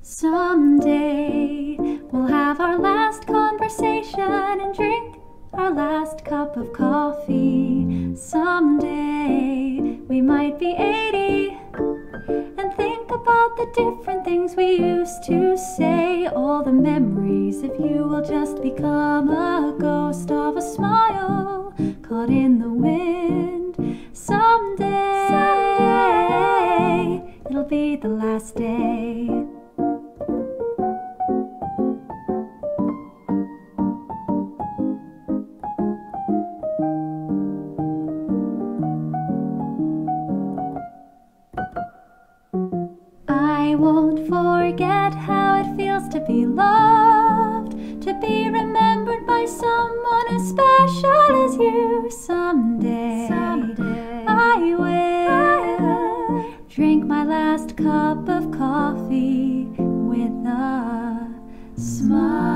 Someday we'll have our last conversation and drink our last cup of coffee. Someday we might be 80 and think about the different things we used to say. All the memories of you will just become a ghost of a smile caught in the wind. Someday it'll be the last day. I won't forget how it feels to be loved, to be remembered by someone as special as you. Someday I will drink my last cup of coffee with a smile.